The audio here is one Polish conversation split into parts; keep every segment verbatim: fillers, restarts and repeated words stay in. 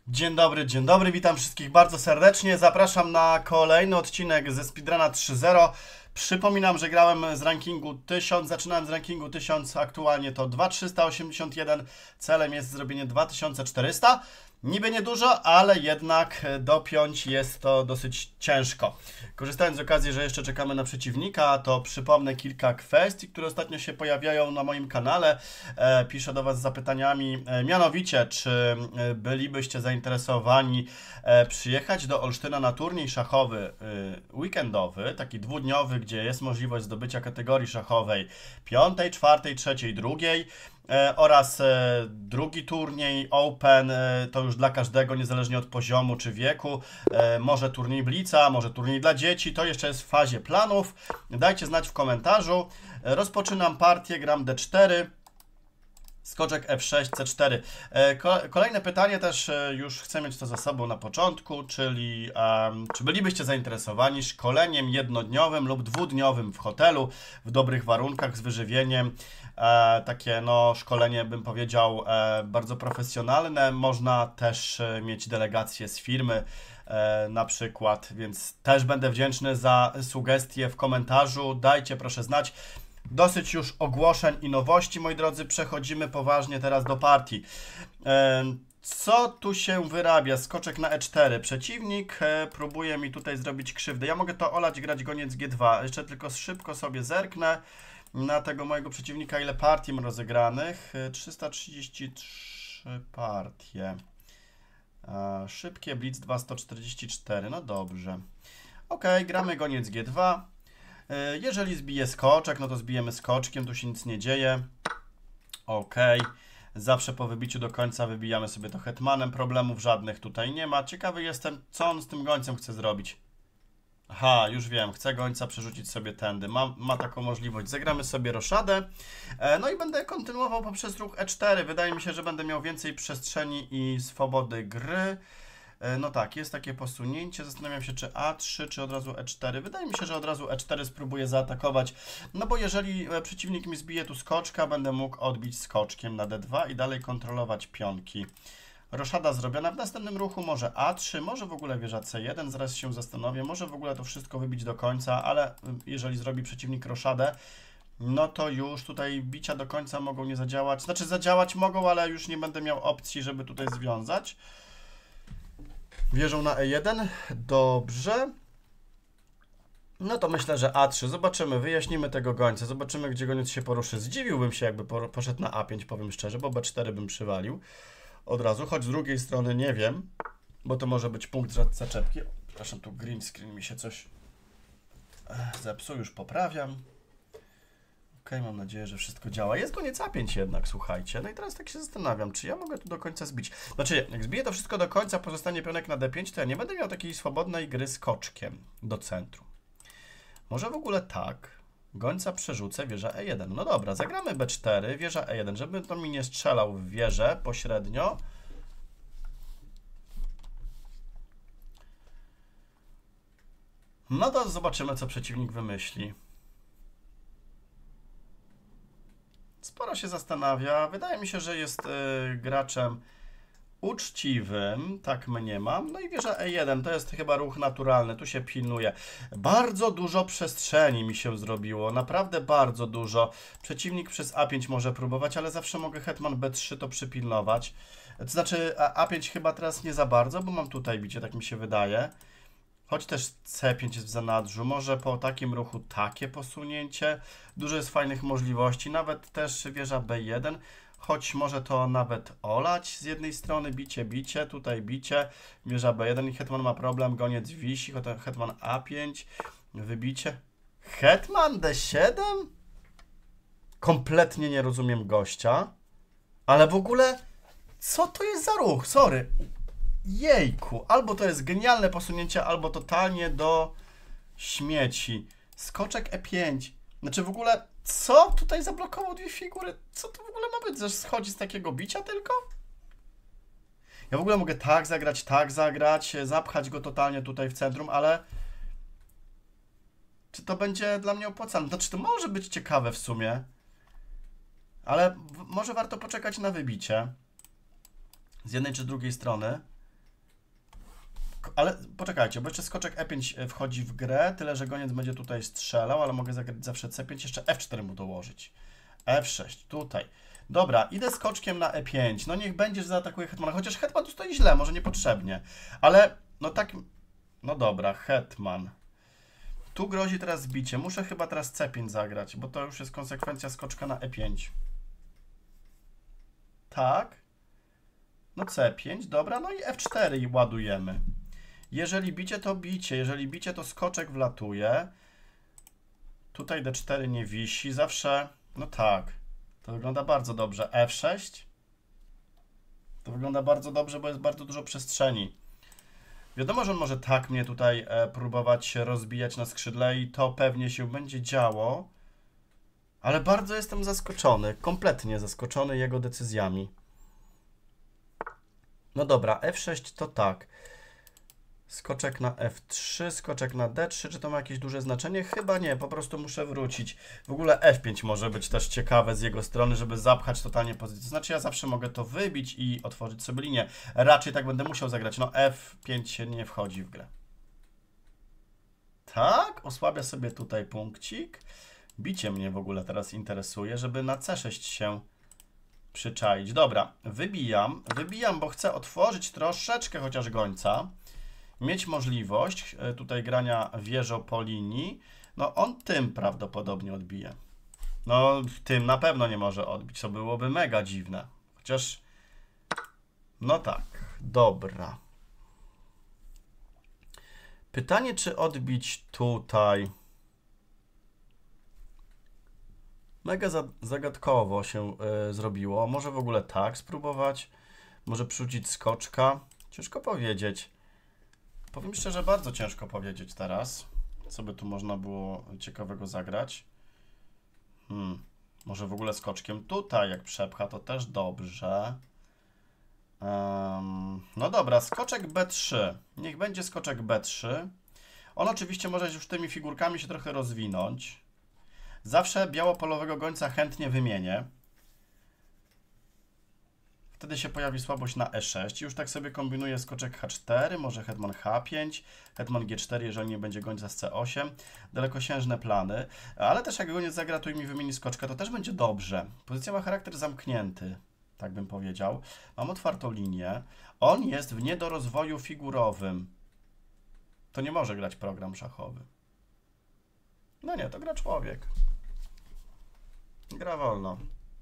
Dzień dobry, dzień dobry, witam wszystkich bardzo serdecznie. Zapraszam na kolejny odcinek ze Speedruna trzy zero. Przypominam, że grałem z rankingu tysiąc, zaczynałem z rankingu tysiąc, aktualnie to dwa tysiące trzysta osiemdziesiąt jeden. Celem jest zrobienie dwa tysiące czterysta. Niby niedużo, ale jednak dopiąć jest to dosyć ciężko. Korzystając z okazji, że jeszcze czekamy na przeciwnika, to przypomnę kilka kwestii, które ostatnio się pojawiają na moim kanale. E, piszę do Was z zapytaniami, e, mianowicie, czy bylibyście zainteresowani e, przyjechać do Olsztyna na turniej szachowy e, weekendowy, taki dwudniowy, gdzie jest możliwość zdobycia kategorii szachowej piątej, czwartej, trzeciej, drugiej. E, oraz e, drugi turniej Open, e, to już dla każdego, niezależnie od poziomu czy wieku. E, może turniej Blitza, może turniej dla dzieci, to jeszcze jest w fazie planów. Dajcie znać w komentarzu. E, rozpoczynam partię, gram D cztery. Skoczek F sześć, C cztery. E, kolejne pytanie też e, już chcę mieć to za sobą na początku, czyli um, czy bylibyście zainteresowani szkoleniem jednodniowym lub dwudniowym w hotelu, w dobrych warunkach, z wyżywieniem. E, takie no szkolenie, bym powiedział, e, bardzo profesjonalne. Można też e, mieć delegację z firmy e, na przykład, więc też będę wdzięczny za sugestie w komentarzu. Dajcie proszę znać. Dosyć już ogłoszeń i nowości, moi drodzy. Przechodzimy poważnie teraz do partii. E, co tu się wyrabia? Skoczek na E cztery. Przeciwnik e, próbuje mi tutaj zrobić krzywdę. Ja mogę to olać, grać goniec G dwa. Jeszcze tylko szybko sobie zerknę na tego mojego przeciwnika, ile partii ma rozegranych. trzysta trzydzieści trzy partie. E, szybkie Blitz dwa, sto czterdzieści cztery. No dobrze. Ok, gramy goniec G dwa. Jeżeli zbije skoczek, no to zbijemy skoczkiem, tu się nic nie dzieje. Ok, zawsze po wybiciu do końca wybijamy sobie to hetmanem, problemów żadnych tutaj nie ma. Ciekawy jestem, co on z tym gońcem chce zrobić. Aha, już wiem, chce gońca przerzucić sobie tędy, ma, ma taką możliwość. Zagramy sobie roszadę, e, no i będę kontynuował poprzez ruch E cztery. Wydaje mi się, że będę miał więcej przestrzeni i swobody gry. No tak, jest takie posunięcie. Zastanawiam się, czy A trzy, czy od razu E cztery. Wydaje mi się, że od razu E cztery spróbuję zaatakować. No bo jeżeli przeciwnik mi zbije tu skoczka, będę mógł odbić skoczkiem na D dwa i dalej kontrolować pionki. Roszada zrobiona. W następnym ruchu może A trzy, może w ogóle wieża C jeden. Zaraz się zastanowię. Może w ogóle to wszystko wybić do końca, ale jeżeli zrobi przeciwnik roszadę, no to już tutaj bicia do końca mogą nie zadziałać. Znaczy zadziałać mogą, ale już nie będę miał opcji, żeby tutaj związać. Wieżą na E jeden. Dobrze. No to myślę, że A trzy. Zobaczymy, wyjaśnimy tego gońca. Zobaczymy, gdzie goniec się poruszy. Zdziwiłbym się, jakby poszedł na A pięć, powiem szczerze, bo B cztery bym przywalił od razu. Choć z drugiej strony nie wiem, bo to może być punkt zaczepki. Przepraszam, tu green screen mi się coś zepsuł. Już poprawiam. Ok, mam nadzieję, że wszystko działa. Jest goniec A pięć jednak, słuchajcie. No i teraz tak się zastanawiam, czy ja mogę tu do końca zbić. Znaczy, jak zbiję to wszystko do końca, pozostanie pionek na D pięć, to ja nie będę miał takiej swobodnej gry skoczkiem do centrum. Może w ogóle tak. Gońca przerzucę, wieża E jeden. No dobra, zagramy B cztery, wieża E jeden, żeby to mi nie strzelał w wieżę pośrednio. No to zobaczymy, co przeciwnik wymyśli. Sporo się zastanawia. Wydaje mi się, że jest y, graczem uczciwym. Tak mniemam. No i wieża E jeden to jest chyba ruch naturalny. Tu się pilnuje. Bardzo dużo przestrzeni mi się zrobiło. Naprawdę bardzo dużo. Przeciwnik przez A pięć może próbować, ale zawsze mogę hetman B trzy to przypilnować. To znaczy A pięć chyba teraz nie za bardzo, bo mam tutaj bicie, tak mi się wydaje. Choć też C pięć jest w zanadrzu, może po takim ruchu takie posunięcie. Dużo jest fajnych możliwości, nawet też wieża B jeden, choć może to nawet olać z jednej strony, bicie, bicie, tutaj bicie, wieża B jeden i hetman ma problem, goniec wisi, hetman A pięć, wybicie. Hetman D siedem? Kompletnie nie rozumiem gościa, ale w ogóle co to jest za ruch? Sorry. Jejku, albo to jest genialne posunięcie, albo totalnie do śmieci. Skoczek E pięć. Znaczy w ogóle, co tutaj zablokował dwie figury? Co to w ogóle ma być? Że schodzi z takiego bicia tylko? Ja w ogóle mogę tak zagrać, tak zagrać, zapchać go totalnie tutaj w centrum, ale czy to będzie dla mnie opłacalne? Znaczy to może być ciekawe w sumie, ale może warto poczekać na wybicie z jednej czy drugiej strony. ale poczekajcie, bo jeszcze skoczek e pięć wchodzi w grę, tyle że goniec będzie tutaj strzelał, ale mogę zagrać zawsze c pięć, jeszcze f cztery mu dołożyć. f sześć, tutaj. Dobra, idę skoczkiem na e pięć. No niech będzie, że zaatakuje hetmana, chociaż hetman tu stoi źle, może niepotrzebnie. Ale, no tak, no dobra, hetman. Tu grozi teraz zbicie. Muszę chyba teraz c pięć zagrać, bo to już jest konsekwencja skoczka na e pięć. Tak. No c pięć, dobra, no i f cztery i ładujemy. Jeżeli bicie, to bicie. Jeżeli bicie, to skoczek wlatuje. Tutaj d cztery nie wisi. Zawsze, no tak. To wygląda bardzo dobrze. f sześć. To wygląda bardzo dobrze, bo jest bardzo dużo przestrzeni. Wiadomo, że on może tak mnie tutaj e, próbować rozbijać na skrzydle i to pewnie się będzie działo. Ale bardzo jestem zaskoczony. Kompletnie zaskoczony jego decyzjami. No dobra, f sześć to tak. Skoczek na f trzy, skoczek na d trzy. Czy to ma jakieś duże znaczenie? Chyba nie, po prostu muszę wrócić. W ogóle f pięć może być też ciekawe z jego strony, żeby zapchać totalnie pozycję. To znaczy ja zawsze mogę to wybić i otworzyć sobie linię. Raczej tak będę musiał zagrać. No f pięć nie wchodzi w grę. Tak, osłabia sobie tutaj punkcik. Bicie mnie w ogóle teraz interesuje, żeby na c sześć się przyczaić. Dobra, wybijam. Wybijam, bo chcę otworzyć troszeczkę chociaż gońca. Mieć możliwość tutaj grania wieżą po linii. No on tym prawdopodobnie odbije. No tym na pewno nie może odbić. To byłoby mega dziwne. Chociaż... No tak, dobra. Pytanie, czy odbić tutaj... Mega zagadkowo się y, zrobiło. Może w ogóle tak spróbować. Może przerzucić skoczka. Ciężko powiedzieć. Powiem szczerze, bardzo ciężko powiedzieć teraz. Co by tu można było ciekawego zagrać. Hmm. Może w ogóle skoczkiem tutaj, jak przepcha, to też dobrze. Um, no dobra, skoczek b trzy. Niech będzie skoczek b trzy. On oczywiście może już tymi figurkami się trochę rozwinąć. Zawsze białopolowego gońca chętnie wymienię. Wtedy się pojawi słabość na e sześć. Już tak sobie kombinuję skoczek h cztery, może hetman h pięć, hetman g cztery, jeżeli nie będzie gońca z c osiem. Dalekosiężne plany. Ale też jak goniec zagra tu i mi wymieni skoczka, to też będzie dobrze. Pozycja ma charakter zamknięty, tak bym powiedział. Mam otwartą linię. On jest w niedorozwoju figurowym. To nie może grać program szachowy. No nie, to gra człowiek. Gra wolno.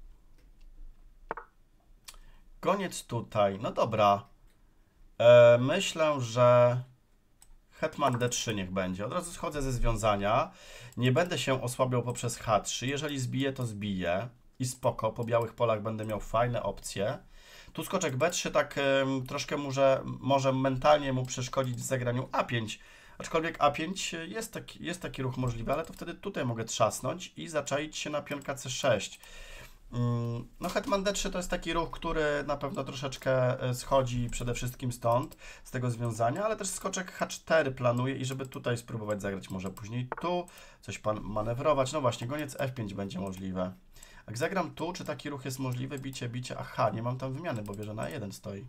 Goniec tutaj. No dobra. E, myślę, że hetman d trzy niech będzie. Od razu schodzę ze związania. Nie będę się osłabiał poprzez h trzy. Jeżeli zbiję, to zbiję. I spoko. Po białych polach będę miał fajne opcje. Tu skoczek b trzy tak e, troszkę może, może mentalnie mu przeszkodzić w zagraniu a pięć. Aczkolwiek a pięć jest taki, jest taki ruch możliwy, ale to wtedy tutaj mogę trzasnąć i zaczaić się na pionka c sześć. No hetman d trzy to jest taki ruch, który na pewno troszeczkę schodzi przede wszystkim stąd, z tego związania, ale też skoczek h cztery planuję i żeby tutaj spróbować zagrać może później tu, coś pan manewrować. No właśnie, goniec f pięć będzie możliwe. Jak zagram tu, czy taki ruch jest możliwy? Bicie, bicie, aha, nie mam tam wymiany, bo wieża na jeden stoi.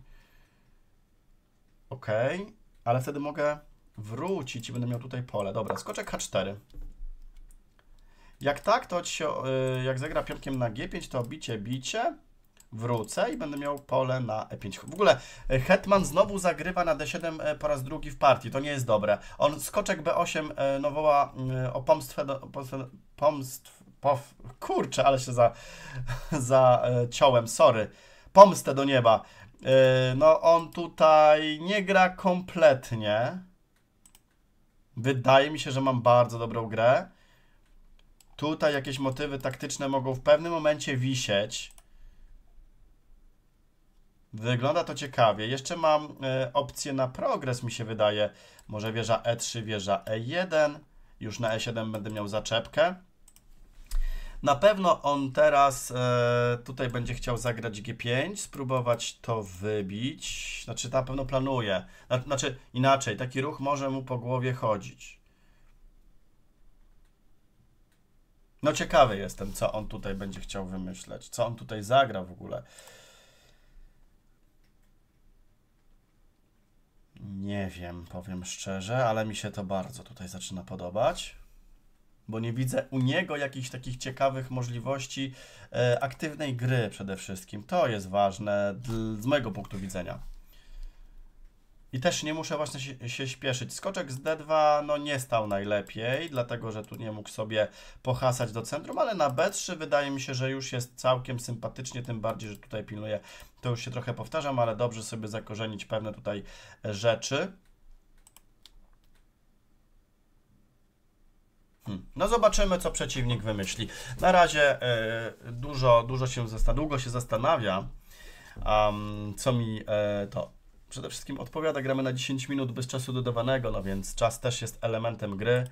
Ok, ale wtedy mogę wrócić i będę miał tutaj pole. Dobra, skoczek h cztery. Jak tak, to się, jak zagra pionkiem na g pięć, to bicie, bicie, wrócę i będę miał pole na e pięć. W ogóle hetman znowu zagrywa na d siedem po raz drugi w partii. To nie jest dobre. On skoczek b osiem no, woła o pomstwę, do, pomstw, pow, kurczę, ale się za, za ciąłem, sorry. Pomstę do nieba. No on tutaj nie gra kompletnie. Wydaje mi się, że mam bardzo dobrą grę. Tutaj jakieś motywy taktyczne mogą w pewnym momencie wisieć. Wygląda to ciekawie. Jeszcze mam y, opcję na progres, mi się wydaje. Może wieża e trzy, wieża e jeden. Już na e siedem będę miał zaczepkę. Na pewno on teraz y, tutaj będzie chciał zagrać g pięć, spróbować to wybić. Znaczy, na pewno planuje. Znaczy, inaczej, taki ruch może mu po głowie chodzić. No ciekawy jestem, co on tutaj będzie chciał wymyśleć. Co on tutaj zagra w ogóle. Nie nie wiem, powiem szczerze, ale mi się to bardzo tutaj zaczyna podobać. Bo nie widzę u niego jakichś takich ciekawych możliwości e, aktywnej gry przede wszystkim. To jest ważne z mojego punktu widzenia. I też nie muszę właśnie się, się śpieszyć. Skoczek z D dwa no nie stał najlepiej, dlatego że tu nie mógł sobie pohasać do centrum, ale na B trzy wydaje mi się, że już jest całkiem sympatycznie, tym bardziej, że tutaj pilnuję, to już się trochę powtarzam, ale dobrze sobie zakorzenić pewne tutaj rzeczy. Hmm. No zobaczymy, co przeciwnik wymyśli. Na razie y, dużo, dużo się zastan- długo się zastanawia, um, co mi y, to przede wszystkim odpowiada. Gramy na dziesięć minut bez czasu dodawanego, no więc czas też jest elementem gry.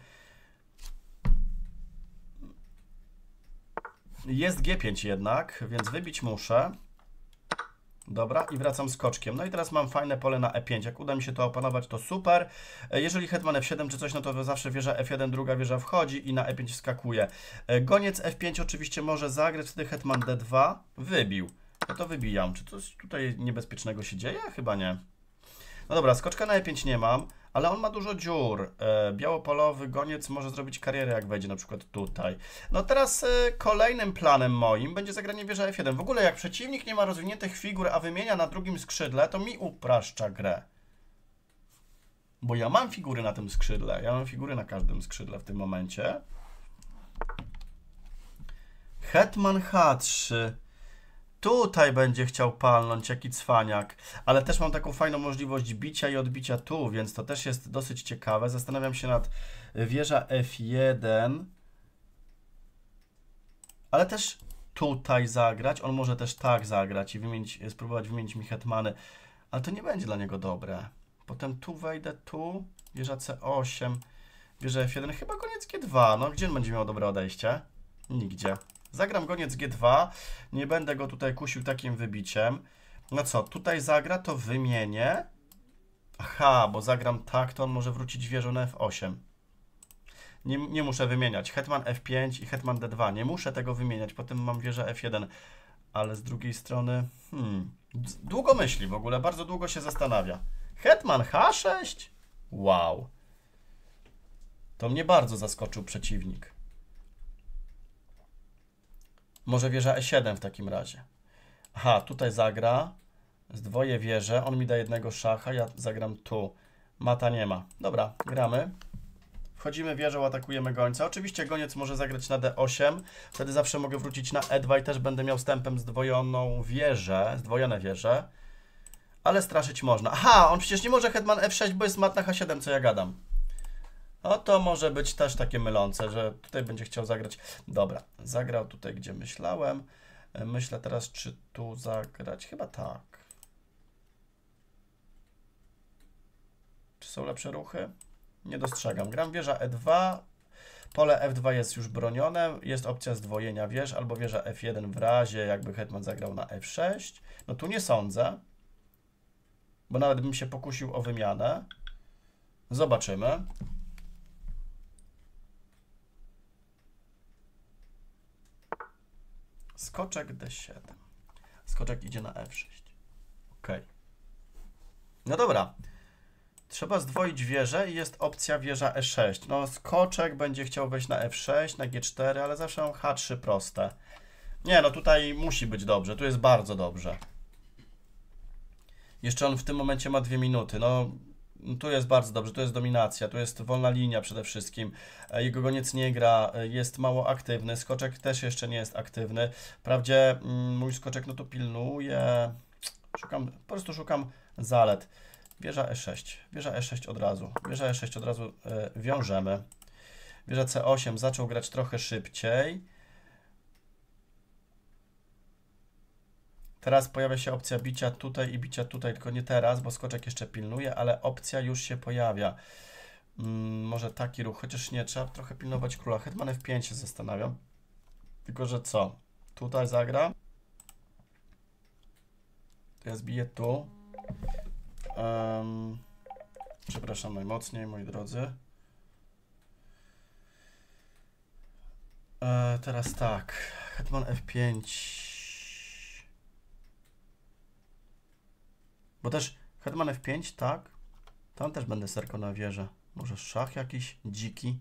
Jest G pięć jednak, więc wybić muszę. Dobra, i wracam skoczkiem. No i teraz mam fajne pole na E pięć. Jak uda mi się to opanować, to super. Jeżeli hetman F siedem czy coś, no to zawsze wieża F jeden, druga wieża wchodzi i na E pięć wskakuje. Goniec F pięć oczywiście może zagrać, wtedy hetman D dwa wybił. No to wybijam. Czy coś tutaj niebezpiecznego się dzieje? Chyba nie. No dobra, skoczka na E pięć nie mam, ale on ma dużo dziur. E, białopolowy goniec może zrobić karierę, jak wejdzie na przykład tutaj. No teraz e, kolejnym planem moim będzie zagranie wieża F jeden. W ogóle jak przeciwnik nie ma rozwiniętych figur, a wymienia na drugim skrzydle, to mi upraszcza grę. Bo ja mam figury na tym skrzydle. Ja mam figury na każdym skrzydle w tym momencie. Hetman H trzy. Tutaj będzie chciał palnąć, jaki cwaniak, ale też mam taką fajną możliwość bicia i odbicia tu, więc to też jest dosyć ciekawe. Zastanawiam się nad wieża F jeden, ale też tutaj zagrać. On może też tak zagrać i wymienić, spróbować wymienić mi hetmany, ale to nie będzie dla niego dobre. Potem tu wejdę, tu, wieża C osiem, wieża F jeden, chyba goniec G dwa. No gdzie on będzie miał dobre odejście? Nigdzie. Zagram goniec G dwa, nie będę go tutaj kusił takim wybiciem. No co, tutaj zagra, to wymienię. Aha, bo zagram tak, to on może wrócić wieżą na F osiem. Nie, nie muszę wymieniać. Hetman F pięć i hetman D dwa. Nie muszę tego wymieniać, potem mam wieżę F jeden. Ale z drugiej strony... Hmm, długo myśli w ogóle, bardzo długo się zastanawia. Hetman H sześć? Wow. To mnie bardzo zaskoczył przeciwnik. Może wieża E siedem w takim razie. Aha, tutaj zagra. Zdwoję wieżę. On mi da jednego szacha, ja zagram tu. Mata nie ma. Dobra, gramy. Wchodzimy wieżą, atakujemy gońca. Oczywiście goniec może zagrać na D osiem. Wtedy zawsze mogę wrócić na E dwa i też będę miał wstępem zdwojoną wieżę. Zdwojone wieże. Ale straszyć można. Aha, on przecież nie może hetman F sześć, bo jest mat na H siedem, co ja gadam. No to może być też takie mylące, że tutaj będzie chciał zagrać. Dobra, zagrał tutaj, gdzie myślałem. Myślę teraz, czy tu zagrać. Chyba tak. Czy są lepsze ruchy? Nie dostrzegam. Gram wieża E dwa. Pole F dwa jest już bronione. Jest opcja zdwojenia wież albo wieża F jeden w razie, jakby hetman zagrał na F sześć. No tu nie sądzę, bo nawet bym się pokusił o wymianę. Zobaczymy. Skoczek D siedem. Skoczek idzie na F sześć. Ok. No dobra. Trzeba zdwoić wieżę i jest opcja wieża E sześć. No skoczek będzie chciał wejść na F sześć, na G cztery, ale zawsze mam H trzy proste. Nie, no tutaj musi być dobrze. Tu jest bardzo dobrze. Jeszcze on w tym momencie ma dwie minuty. No tu jest bardzo dobrze. Tu jest dominacja. Tu jest wolna linia przede wszystkim. Jego goniec nie gra. Jest mało aktywny. Skoczek też jeszcze nie jest aktywny. Wprawdzie mój skoczek no to pilnuje. Szukam, po prostu szukam zalet. Wieża E sześć. Wieża E sześć od razu. Wieża E sześć od razu y, wiążemy. Wieża C osiem zaczął grać trochę szybciej. Teraz pojawia się opcja bicia tutaj i bicia tutaj, tylko nie teraz, bo skoczek jeszcze pilnuje, ale opcja już się pojawia. Hmm, może taki ruch, chociaż nie, trzeba trochę pilnować króla. Hetman F pięć się zastanawiam. Tylko, że co? Tutaj zagra. To ja zbiję tu. Um, przepraszam najmocniej, moi drodzy. E, teraz tak. Hetman F pięć. Bo też hetman F pięć, tak. Tam też będę serko na wieżę. Może szach jakiś dziki.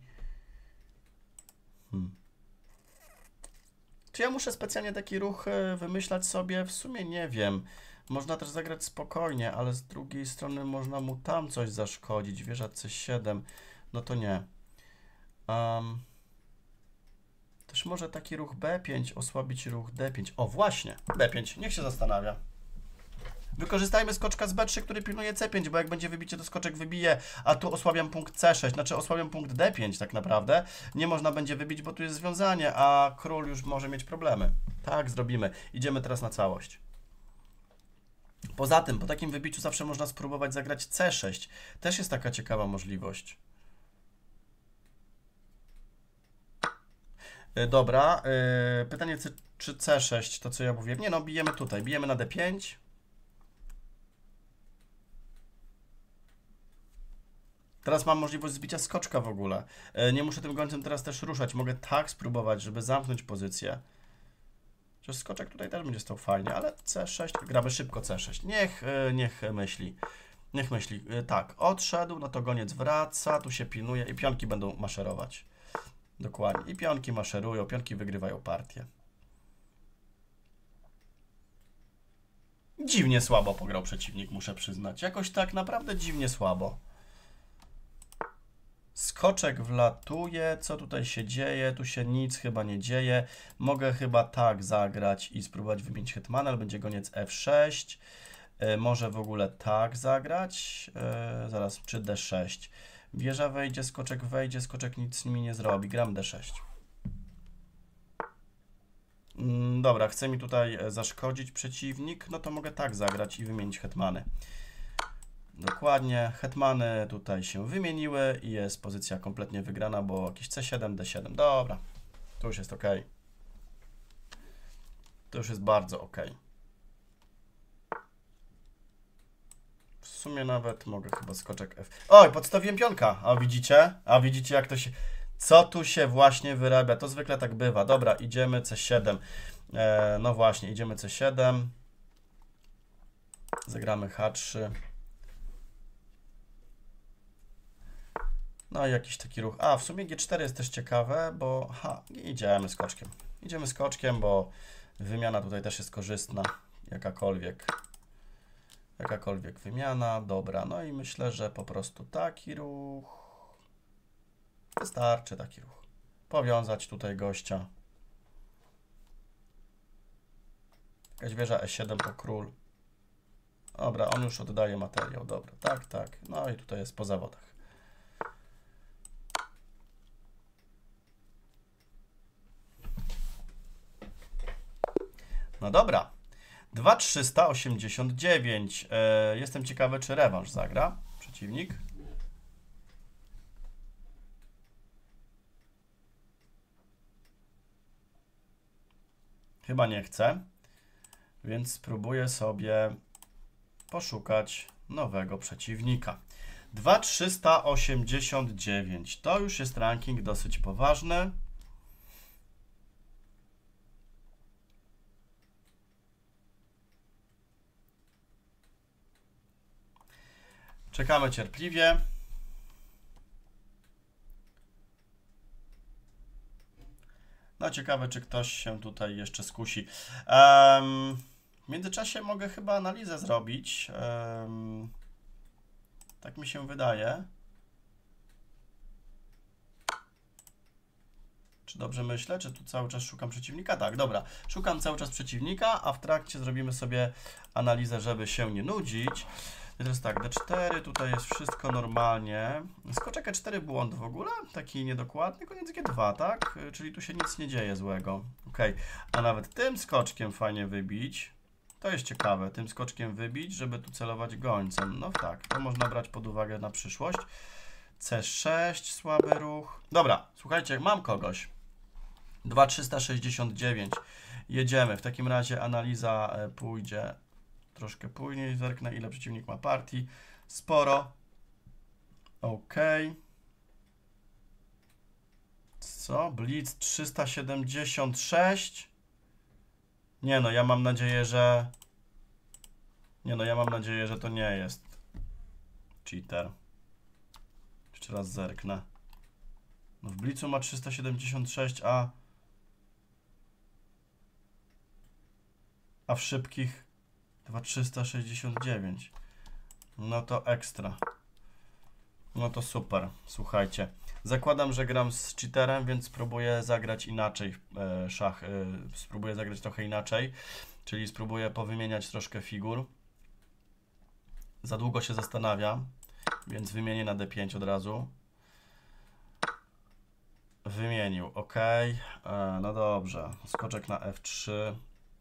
Hmm. Czy ja muszę specjalnie taki ruch wymyślać sobie? W sumie nie wiem. Można też zagrać spokojnie, ale z drugiej strony można mu tam coś zaszkodzić. Wieża C siedem. No to nie. Um, też może taki ruch B pięć osłabić ruch D pięć. O, właśnie. D pięć. Niech się zastanawia. Wykorzystajmy skoczka z B trzy, który pilnuje C pięć, bo jak będzie wybicie, to skoczek wybije, a tu osłabiam punkt C sześć, znaczy osłabiam punkt D pięć tak naprawdę. Nie można będzie wybić, bo tu jest związanie, a król już może mieć problemy. Tak, zrobimy. Idziemy teraz na całość. Poza tym, po takim wybiciu zawsze można spróbować zagrać C sześć. Też jest taka ciekawa możliwość. Dobra, yy, pytanie, czy C sześć, to co ja mówię? Nie no, bijemy tutaj, bijemy na D pięć. Teraz mam możliwość zbicia skoczka w ogóle. Nie muszę tym gońcem teraz też ruszać. Mogę tak spróbować, żeby zamknąć pozycję. Chociaż skoczek tutaj też będzie stał fajnie, ale C sześć, gramy szybko C sześć. Niech, niech myśli. Niech myśli. Tak, odszedł, no to goniec wraca, tu się pilnuje i pionki będą maszerować. Dokładnie. I pionki maszerują, pionki wygrywają partię. Dziwnie słabo pograł przeciwnik, muszę przyznać. Jakoś tak naprawdę dziwnie słabo. Skoczek wlatuje, co tutaj się dzieje? Tu się nic chyba nie dzieje. Mogę chyba tak zagrać i spróbować wymienić hetmana, ale będzie goniec F sześć. E, może w ogóle tak zagrać. E, zaraz, czy D sześć. Wieża wejdzie, skoczek wejdzie, skoczek nic mi nie zrobi. Gram D sześć. Mm, dobra, chce mi tutaj zaszkodzić przeciwnik, no to mogę tak zagrać i wymienić hetmany. Dokładnie, hetmany tutaj się wymieniły i jest pozycja kompletnie wygrana, bo jakieś C siedem, D siedem. Dobra, to już jest ok. To już jest bardzo ok. W sumie nawet mogę chyba skoczek F. Oj, podstawiłem pionka. A widzicie? A widzicie jak to się... Co tu się właśnie wyrabia? To zwykle tak bywa. Dobra, idziemy C siedem. E, no właśnie, idziemy C siedem. Zagramy H trzy. No i jakiś taki ruch. A, w sumie G cztery jest też ciekawe, bo... Ha, idziemy skoczkiem. Idziemy skoczkiem, bo wymiana tutaj też jest korzystna. Jakakolwiek. Jakakolwiek wymiana. Dobra, no i myślę, że po prostu taki ruch. Wystarczy taki ruch. Powiązać tutaj gościa. Jakaś wieża E siedem po król. Dobra, on już oddaje materiał. Dobra, tak, tak. No i tutaj jest po zawodach. No dobra. dwa tysiące trzysta osiemdziesiąt dziewięć. E, jestem ciekawy, czy rewanż zagra przeciwnik. Chyba nie chce, więc spróbuję sobie poszukać nowego przeciwnika. dwa tysiące trzysta osiemdziesiąt dziewięć. To już jest ranking dosyć poważny. Czekamy cierpliwie. No ciekawe, czy ktoś się tutaj jeszcze skusi. Um, w międzyczasie mogę chyba analizę zrobić. Um, tak mi się wydaje. Czy dobrze myślę? Czy tu cały czas szukam przeciwnika? Tak, dobra. Szukam cały czas przeciwnika, a w trakcie zrobimy sobie analizę, żeby się nie nudzić. I teraz tak, D cztery, tutaj jest wszystko normalnie. Skoczek E cztery błąd w ogóle, taki niedokładny, koniec G dwa, tak? Czyli tu się nic nie dzieje złego. Ok, a nawet tym skoczkiem fajnie wybić. To jest ciekawe, tym skoczkiem wybić, żeby tu celować gońcem. No tak, to można brać pod uwagę na przyszłość. C sześć, słaby ruch. Dobra, słuchajcie, mam kogoś. dwa tysiące trzysta sześćdziesiąt dziewięć. Jedziemy. W takim razie analiza pójdzie troszkę później. Zerknę, ile przeciwnik ma partii. Sporo. Ok. Co? Blitz trzysta siedemdziesiąt sześć. Nie no, ja mam nadzieję, że... Nie no, ja mam nadzieję, że to nie jest cheater. Jeszcze raz zerknę. No w blicu ma trzysta siedemdziesiąt sześć, a... A w szybkich dwa tysiące trzysta sześćdziesiąt dziewięć. No to ekstra. No to super, słuchajcie. Zakładam, że gram z cheaterem, więc spróbuję zagrać inaczej e, szach. E, spróbuję zagrać trochę inaczej. Czyli spróbuję powymieniać troszkę figur. Za długo się zastanawiam, więc wymienię na D pięć od razu. Wymienił, ok. E, no dobrze, skoczek na F trzy.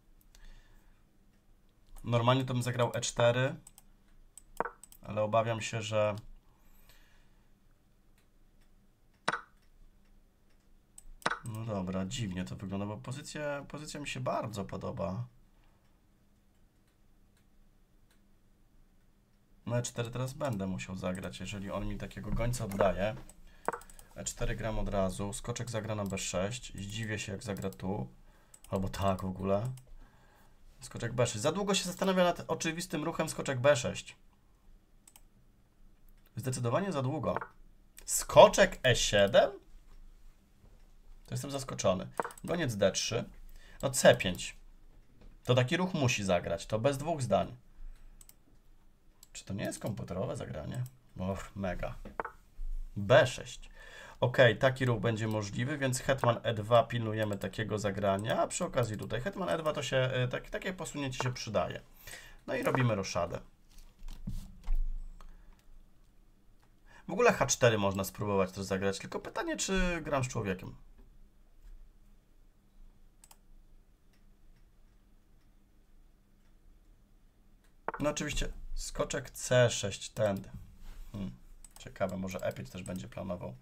Normalnie to bym zagrał E cztery, ale obawiam się, że no dobra, dziwnie to wygląda, bo pozycja, pozycja mi się bardzo podoba. No E cztery teraz będę musiał zagrać, jeżeli on mi takiego gońca oddaje. E cztery gram od razu, skoczek zagra na B sześć, zdziwię się jak zagra tu, albo tak w ogóle. Skoczek B sześć. Za długo się zastanawia nad oczywistym ruchem skoczek B sześć. Zdecydowanie za długo. Skoczek E siedem? To jestem zaskoczony. Goniec D trzy. No C pięć. To taki ruch musi zagrać. To bez dwóch zdań. Czy to nie jest komputerowe zagranie? Och, mega. B sześć. Ok, taki ruch będzie możliwy, więc hetman E dwa pilnujemy takiego zagrania, a przy okazji tutaj hetman E dwa to się, tak, takie posunięcie się przydaje. No i robimy roszadę. W ogóle H cztery można spróbować też zagrać, tylko pytanie, czy gram z człowiekiem. No oczywiście skoczek C sześć tędy. Hmm, ciekawe, może E pięć też będzie planował.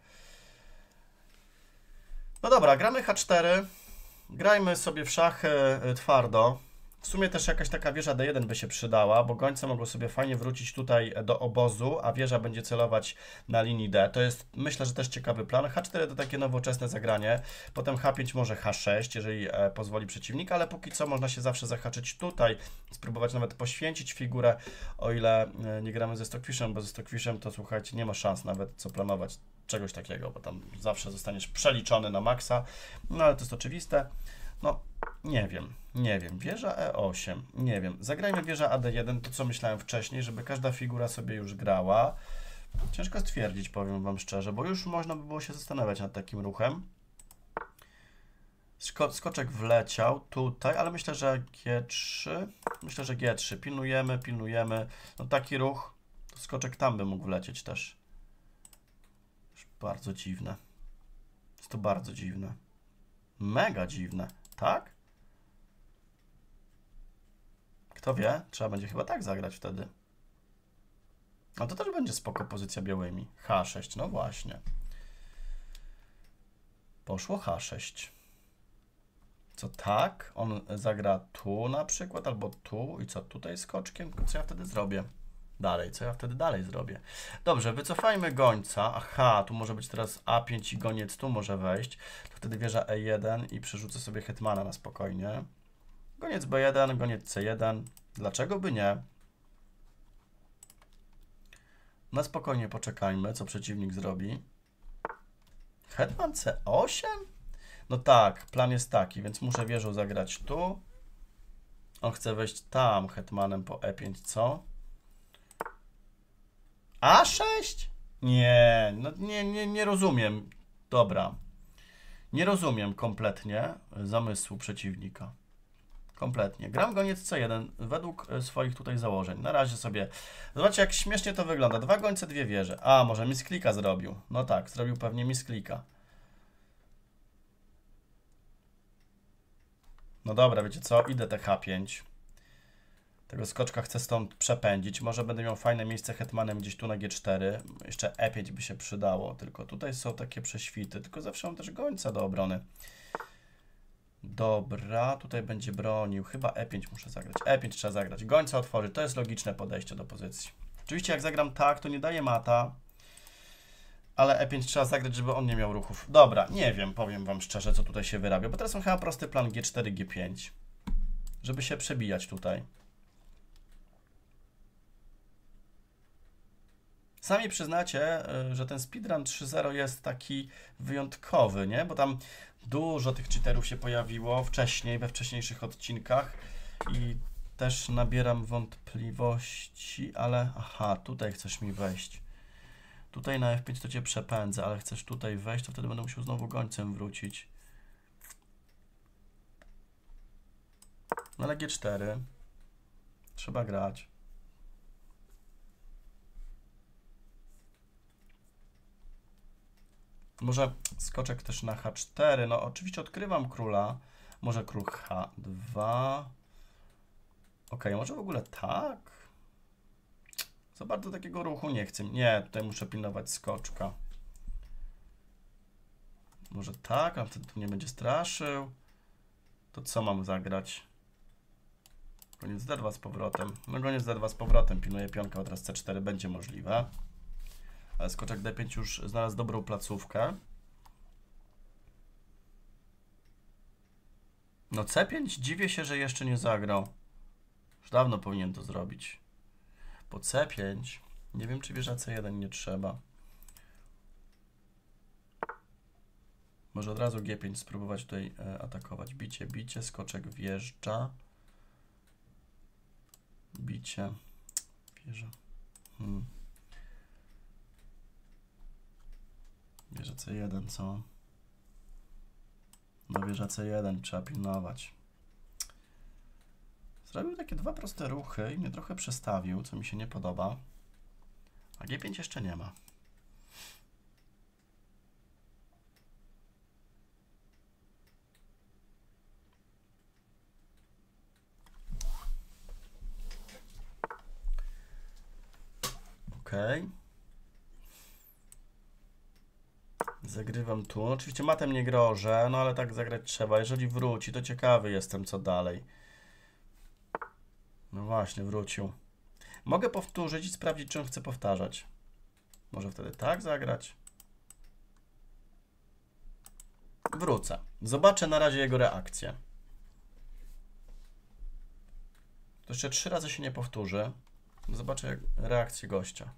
No dobra, gramy H cztery. Grajmy sobie w szachy twardo. W sumie też jakaś taka wieża D jeden by się przydała, bo gońce mogą sobie fajnie wrócić tutaj do obozu, a wieża będzie celować na linii D. To jest, myślę, że też ciekawy plan. H cztery to takie nowoczesne zagranie. Potem H pięć może H sześć, jeżeli e, pozwoli przeciwnik, ale póki co można się zawsze zahaczyć tutaj, spróbować nawet poświęcić figurę, o ile e, nie gramy ze Stockfishem, bo ze Stockfishem to słuchajcie, nie ma szans nawet co planować czegoś takiego, bo tam zawsze zostaniesz przeliczony na maksa, no ale to jest oczywiste. No, nie wiem, nie wiem. Wieża E osiem, nie wiem. Zagrajmy wieża A D jeden, to co myślałem wcześniej, żeby każda figura sobie już grała. Ciężko stwierdzić, powiem wam szczerze, bo już można by było się zastanawiać nad takim ruchem. Sko skoczek wleciał tutaj, ale myślę, że G trzy. Myślę, że G trzy. Pilnujemy, pilnujemy. No taki ruch, to skoczek tam by mógł wlecieć też. Bardzo dziwne. Jest to bardzo dziwne. Mega dziwne. Tak? Kto wie? Trzeba będzie chyba tak zagrać wtedy. No to też będzie spoko pozycja białymi. H sześć, no właśnie. Poszło H sześć. Co tak? On zagra tu na przykład, albo tu. I co tutaj skoczkiem? Co ja wtedy zrobię? Dalej, co ja wtedy dalej zrobię? Dobrze, wycofajmy gońca. Aha, tu może być teraz A pięć i goniec tu może wejść. To wtedy wieża E jeden i przerzucę sobie hetmana na spokojnie. Goniec B jeden, goniec C jeden. Dlaczego by nie? Na spokojnie poczekajmy, co przeciwnik zrobi. Hetman C osiem? No tak, plan jest taki, więc muszę wieżą zagrać tu. On chce wejść tam hetmanem po E pięć, co? A sześć? Nie, no nie, nie, nie rozumiem. Dobra. Nie rozumiem kompletnie zamysłu przeciwnika. Kompletnie. Gram goniec C jeden według swoich tutaj założeń. Na razie sobie... Zobaczcie, jak śmiesznie to wygląda. Dwa gońce, dwie wieże. A, może misklika zrobił. No tak, zrobił pewnie misklika. No dobra, wiecie co? Idę te H pięć. Tego skoczka chcę stąd przepędzić. Może będę miał fajne miejsce hetmanem gdzieś tu na G cztery. Jeszcze E pięć by się przydało. Tylko tutaj są takie prześwity. Tylko zawsze mam też gońca do obrony. Dobra, tutaj będzie bronił. Chyba E pięć muszę zagrać. E pięć trzeba zagrać. Gońca otworzy. To jest logiczne podejście do pozycji. Oczywiście jak zagram tak, to nie daje mata. Ale E pięć trzeba zagrać, żeby on nie miał ruchów. Dobra, nie wiem, powiem wam szczerze, co tutaj się wyrabia. Bo teraz mam chyba prosty plan G cztery, G pięć. Żeby się przebijać tutaj. Sami przyznacie, że ten speedrun trzy zero jest taki wyjątkowy, nie? Bo tam dużo tych cheaterów się pojawiło wcześniej, we wcześniejszych odcinkach i też nabieram wątpliwości, ale aha, tutaj chcesz mi wejść. Tutaj na F pięć to cię przepędzę, ale chcesz tutaj wejść, to wtedy będę musiał znowu gońcem wrócić. No ale G cztery. Trzeba grać. Może skoczek też na H cztery. No oczywiście odkrywam króla. Może król H dwa. Ok, może w ogóle tak? Za bardzo takiego ruchu nie chcę. Nie, tutaj muszę pilnować skoczka. Może tak, a wtedy tu nie będzie straszył. To co mam zagrać? Goniec D dwa z powrotem. No goniec D dwa z powrotem. Pilnuję pionka, teraz C cztery będzie możliwe. Ale skoczek D pięć już znalazł dobrą placówkę. No C pięć dziwię się, że jeszcze nie zagrał. Już dawno powinien to zrobić. Po C pięć nie wiem, czy wieża C jeden nie trzeba. Może od razu G pięć spróbować tutaj e, atakować. Bicie, bicie, skoczek wjeżdża. Bicie. Wieża. Hmm. Wieża C jeden, co? No wieża C jeden trzeba pilnować. Zrobił takie dwa proste ruchy i mnie trochę przestawił, co mi się nie podoba. A G pięć jeszcze nie ma. Okej. Okay. Zagrywam tu. Oczywiście matem nie grożę, no ale tak zagrać trzeba. Jeżeli wróci, to ciekawy jestem, co dalej. No właśnie, wrócił. Mogę powtórzyć i sprawdzić, czy on chce powtarzać. Może wtedy tak zagrać. Wrócę. Zobaczę na razie jego reakcję. To jeszcze trzy razy się nie powtórzy. Zobaczę reakcję gościa.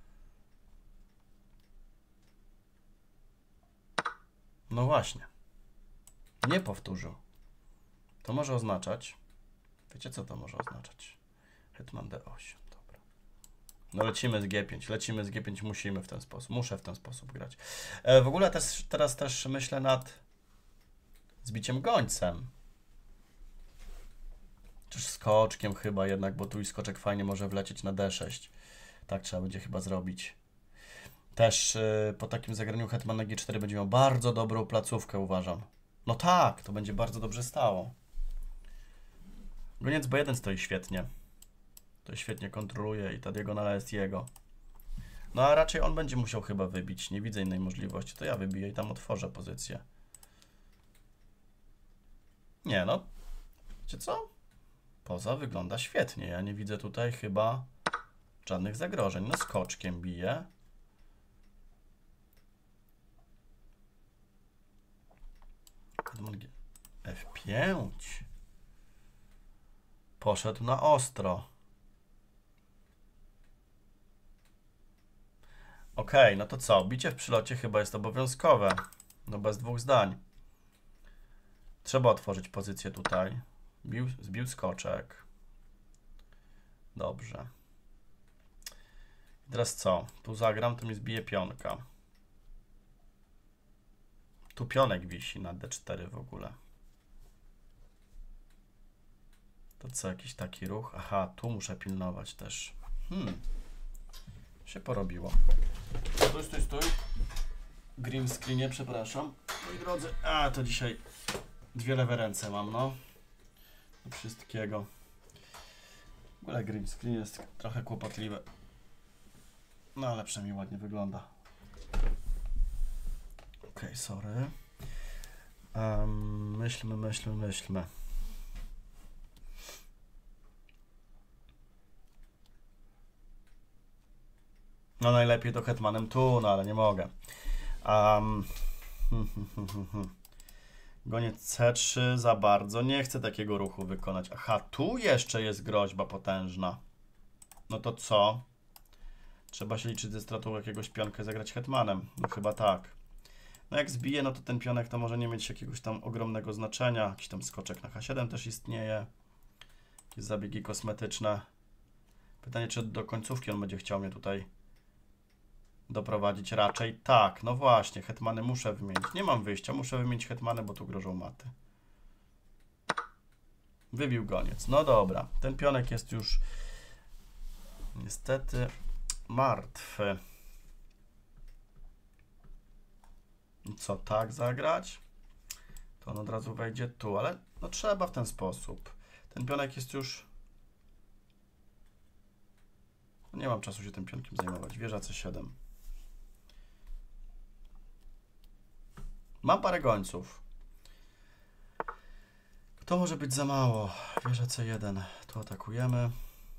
No właśnie. Nie powtórzył. To może oznaczać... Wiecie, co to może oznaczać? Hetman D osiem. Dobra. No lecimy z G pięć. Lecimy z G pięć. Musimy w ten sposób. Muszę w ten sposób grać. E, w ogóle też, teraz też myślę nad zbiciem gońcem. Czyż skoczkiem chyba jednak, bo tu i skoczek fajnie może wlecieć na D sześć. Tak trzeba będzie chyba zrobić. Też yy, po takim zagraniu hetman na G cztery będzie miał bardzo dobrą placówkę, uważam. No tak, to będzie bardzo dobrze stało. Goniec B jeden stoi świetnie. To świetnie kontroluje i ta diagonala jest jego. No a raczej on będzie musiał chyba wybić. Nie widzę innej możliwości. To ja wybiję i tam otworzę pozycję. Nie no. Wiecie co? Poza wygląda świetnie. Ja nie widzę tutaj chyba żadnych zagrożeń. No skoczkiem bije. F pięć. Poszedł na ostro. Ok, no to co? Bicie w przylocie chyba jest obowiązkowe. No bez dwóch zdań. Trzeba otworzyć pozycję tutaj. Bił, zbił skoczek. Dobrze. I teraz co? Tu zagram, to mi zbije pionka. Tu pionek wisi na D cztery w ogóle. To co, jakiś taki ruch? Aha, tu muszę pilnować też. Hmm. Się porobiło. Stój, stój, stój. Green screenie, przepraszam. Moi drodzy, a to dzisiaj dwie lewe ręce mam, no. Do wszystkiego. W ogóle green screen jest trochę kłopotliwy. No ale przynajmniej ładnie wygląda. Okej, okay, sorry. Um, myślmy, myślmy, myślmy. No najlepiej to hetmanem tu, no ale nie mogę. Um, Goniec C trzy za bardzo. Nie chcę takiego ruchu wykonać. Aha, tu jeszcze jest groźba potężna. No to co? Trzeba się liczyć ze stratą jakiegoś pionka i zagrać hetmanem. No chyba tak. No jak zbije, no to ten pionek to może nie mieć jakiegoś tam ogromnego znaczenia. Jakiś tam skoczek na H siedem też istnieje. Jakieś zabiegi kosmetyczne. Pytanie, czy do końcówki on będzie chciał mnie tutaj doprowadzić. Raczej tak. No właśnie, hetmany muszę wymienić. Nie mam wyjścia, muszę wymienić hetmany, bo tu grożą maty. Wybił goniec. No dobra, ten pionek jest już niestety martwy. Co, tak zagrać? To on od razu wejdzie tu, ale no trzeba w ten sposób. Ten pionek jest już... Nie mam czasu się tym pionkiem zajmować. Wieża C siedem. Mam parę gońców. To może być za mało. Wieża C jeden. Tu atakujemy.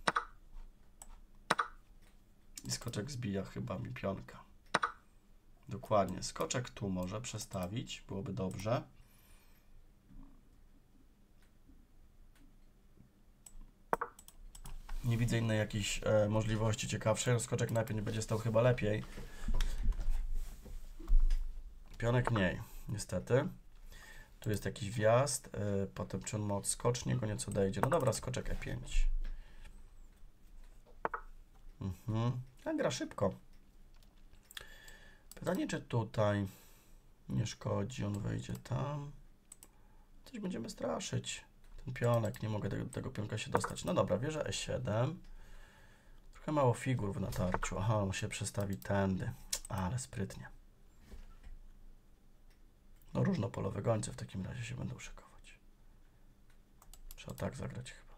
I skoczek zbija chyba mi pionka. Dokładnie. Skoczek tu może przestawić. Byłoby dobrze. Nie widzę innej jakiejś e, możliwości ciekawszej. Skoczek najpierw nie będzie stał chyba lepiej. Pionek mniej, niestety. Tu jest jakiś wjazd. E, potem czy on ma odskocznie, go nieco odejdzie. No dobra, skoczek E pięć. Mhm. A gra szybko. Pytanie, czy tutaj nie szkodzi, on wejdzie tam. Coś będziemy straszyć. Ten pionek, nie mogę do tego pionka się dostać. No dobra, wieża E siedem. Trochę mało figur w natarciu. Aha, on się przestawi tędy. Ale sprytnie. No różnopolowe gońce w takim razie się będą szykować. Trzeba tak zagrać chyba.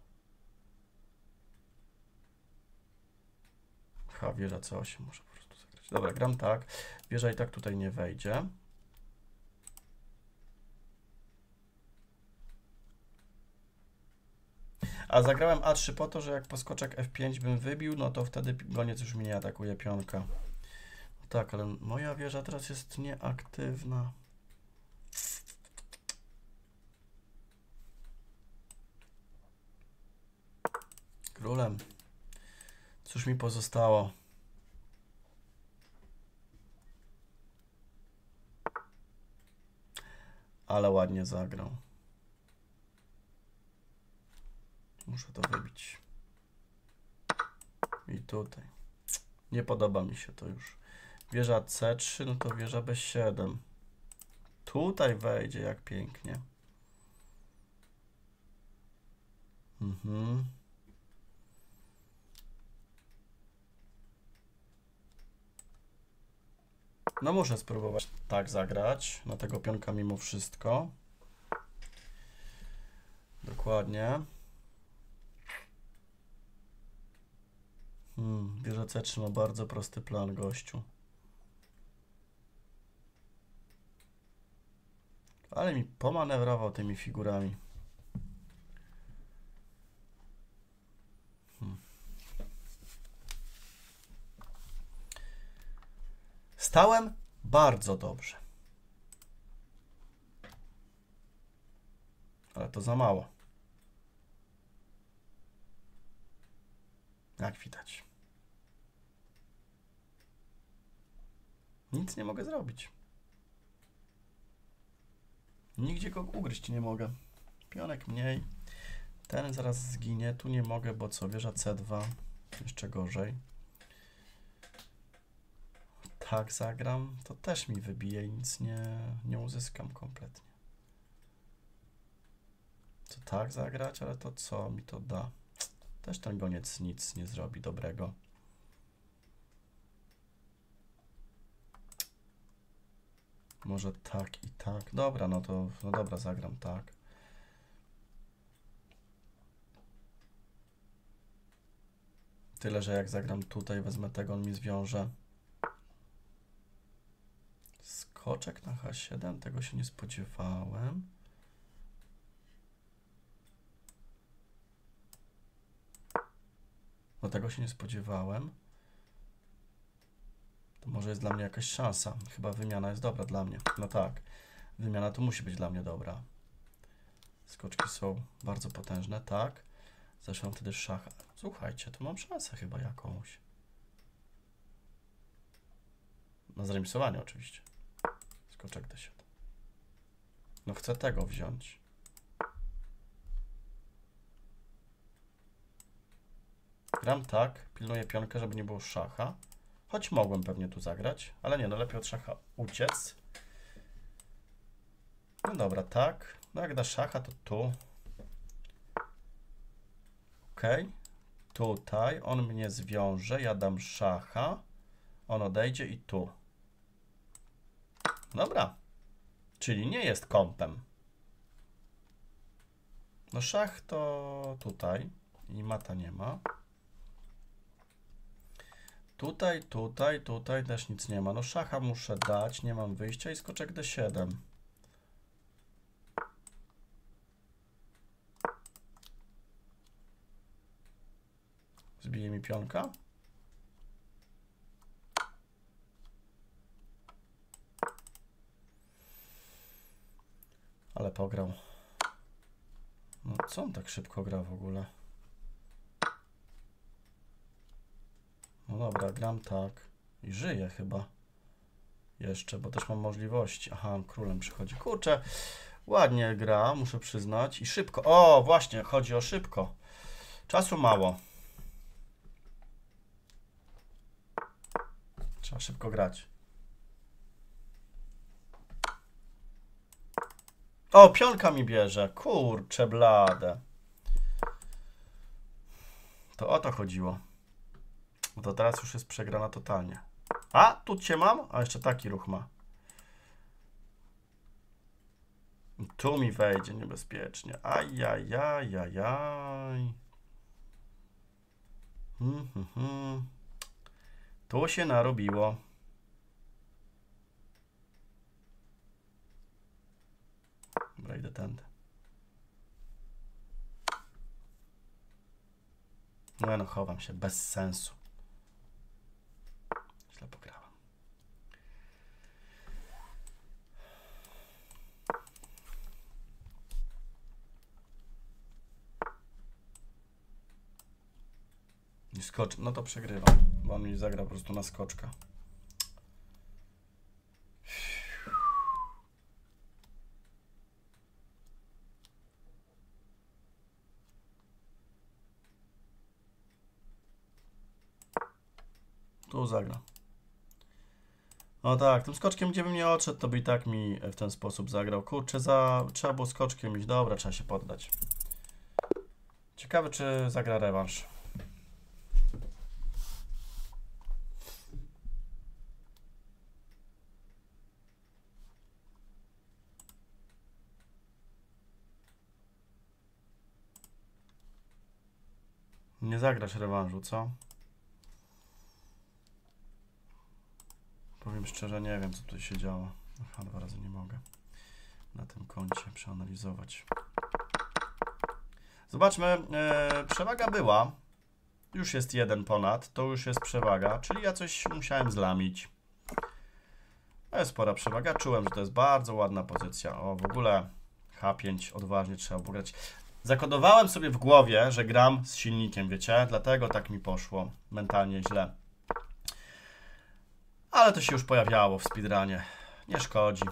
Ha, wieża C osiem muszę po prostu zagrać. Dobra, gram tak. Wieża i tak tutaj nie wejdzie. A zagrałem A trzy po to, że jak poskoczek F pięć bym wybił, no to wtedy goniec już mi nie atakuje pionka. No tak, ale moja wieża teraz jest nieaktywna. Królem. Cóż mi pozostało? Ale ładnie zagrał. Muszę to wybić. I tutaj. Nie podoba mi się to już. Wieża C trzy, no to wieża B siedem. Tutaj wejdzie, jak pięknie. Mhm. No muszę spróbować tak zagrać. Na tego pionka mimo wszystko. Dokładnie. Hmm, wieża C trzy ma bardzo prosty plan, gościu. Ale mi pomanewrował tymi figurami. Hmm. Stałem bardzo dobrze. Ale to za mało. Jak widać. Nic nie mogę zrobić. Nigdzie go ugryźć nie mogę. Pionek mniej. Ten zaraz zginie. Tu nie mogę, bo co? Wieża C dwa. Jeszcze gorzej. Tak zagram. To też mi wybije i nic nie, nie uzyskam kompletnie. Co tak zagrać? Ale to co mi to da? Też ten goniec nic nie zrobi dobrego. Może tak i tak. Dobra, no to no dobra, zagram tak. Tyle, że jak zagram tutaj, wezmę tego, on mi zwiąże. Skoczek na H siedem, tego się nie spodziewałem. No tego się nie spodziewałem. To może jest dla mnie jakaś szansa. Chyba wymiana jest dobra dla mnie. No tak, wymiana to musi być dla mnie dobra. Skoczki są bardzo potężne, tak. Zeszłam wtedy szacha. Słuchajcie, tu mam szansę chyba jakąś. Na zremisowanie oczywiście. Skoczek D siedem. No chcę tego wziąć. Gram tak, pilnuję pionkę, żeby nie było szacha. Choć mogłem pewnie tu zagrać, ale nie, no lepiej od szacha uciec. No dobra, tak. No jak da szacha, to tu. Ok. Tutaj on mnie zwiąże, ja dam szacha. On odejdzie i tu. Dobra. Czyli nie jest kąpem. No szach to tutaj. I mata nie ma. Tutaj, tutaj, tutaj też nic nie ma. No szacha muszę dać, nie mam wyjścia i skoczek D siedem. Zbije mi pionka. Ale pograł. No co on tak szybko gra w ogóle? No dobra, gram tak. I żyję chyba. Jeszcze, bo też mam możliwości. Aha, królem przychodzi. Kurczę, ładnie gra, muszę przyznać. I szybko. O, właśnie, chodzi o szybko. Czasu mało. Trzeba szybko grać. O, pionka mi bierze. Kurczę blade. To o to chodziło. Bo to teraz już jest przegrana totalnie. A, tu cię mam? A jeszcze taki ruch ma. Tu mi wejdzie niebezpiecznie. Ajajajajaj. Hmm, hmm, hmm. Tu się narobiło. Dobra, idę tędy. No, no chowam się, bez sensu. Źle pograłem. I skocz, no to przegrywam, bo on mi zagra po prostu na skoczka. Tu zagra. No tak, tym skoczkiem, gdzie bym nie odszedł, to by i tak mi w ten sposób zagrał. Kurczę, za... trzeba było skoczkiem iść. Dobra, trzeba się poddać. Ciekawe, czy zagra rewanż. Nie zagrasz rewanżu, co? Powiem szczerze, nie wiem, co tutaj się działo. Aha, dwa razy nie mogę na tym koncie przeanalizować. Zobaczmy, e, przewaga była. Już jest jeden ponad, to już jest przewaga, czyli ja coś musiałem zlamić. To jest spora przewaga, czułem, że to jest bardzo ładna pozycja. O, w ogóle H pięć odważnie trzeba pograć. Zakodowałem sobie w głowie, że gram z silnikiem, wiecie, dlatego tak mi poszło mentalnie źle. Ale to się już pojawiało w speedrunie. Nie szkodzi.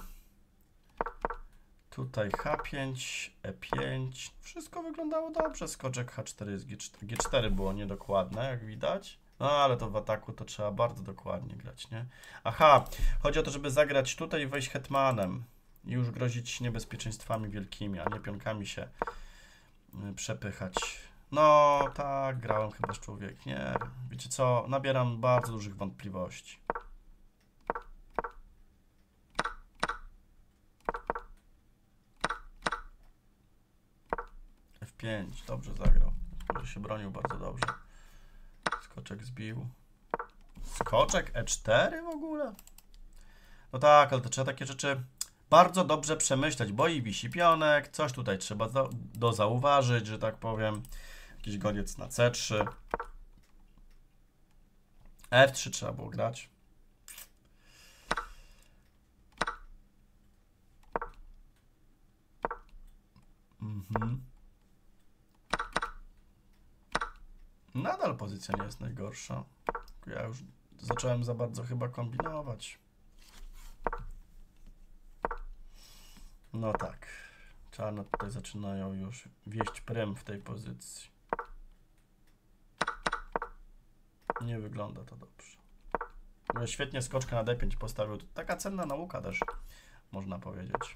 Tutaj H pięć, E pięć. Wszystko wyglądało dobrze. Skoczek H cztery jest G cztery. G cztery było niedokładne, jak widać. No ale to w ataku to trzeba bardzo dokładnie grać, nie? Aha, chodzi o to, żeby zagrać tutaj i wejść hetmanem. I już grozić niebezpieczeństwami wielkimi, a nie pionkami się przepychać. No tak, grałem chyba z człowiek. Nie, wiecie co? Nabieram bardzo dużych wątpliwości. F pięć, dobrze zagrał. Może się bronił bardzo dobrze. Skoczek zbił. Skoczek E cztery w ogóle? No tak, ale to trzeba takie rzeczy bardzo dobrze przemyśleć, bo i wisi pionek, coś tutaj trzeba za, do zauważyć, że tak powiem. Jakiś goniec na C trzy. F trzy trzeba było grać. Mhm. Nadal pozycja nie jest najgorsza. Ja już zacząłem za bardzo chyba kombinować. No tak. Czarne tutaj zaczynają już wieść prym w tej pozycji. Nie wygląda to dobrze. No, świetnie skoczkę na D pięć postawił. Taka cenna nauka też, można powiedzieć.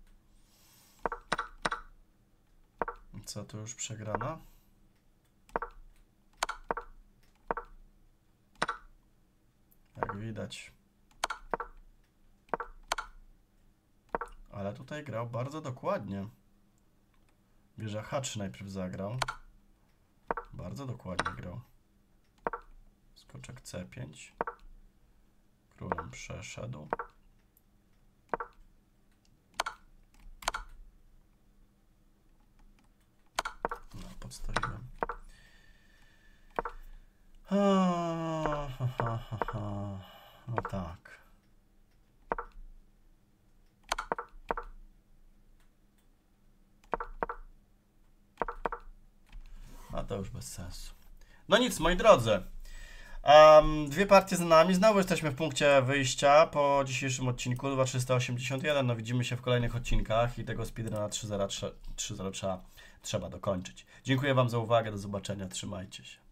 Co tu już przegrana? Jak widać. Ale tutaj grał bardzo dokładnie. Wieża H trzy najpierw zagrał. Bardzo dokładnie grał. Skoczek C pięć. Królem przeszedł. No, podstawiłem. Ha, ha, ha, ha, ha. No tak. A to już bez sensu. No nic, moi drodzy. Um, dwie partie za nami. Znowu jesteśmy w punkcie wyjścia po dzisiejszym odcinku dwa tysiące trzysta osiemdziesiąt jeden. No widzimy się w kolejnych odcinkach i tego speedruna trzy zero trzeba, trzeba dokończyć. Dziękuję Wam za uwagę. Do zobaczenia. Trzymajcie się.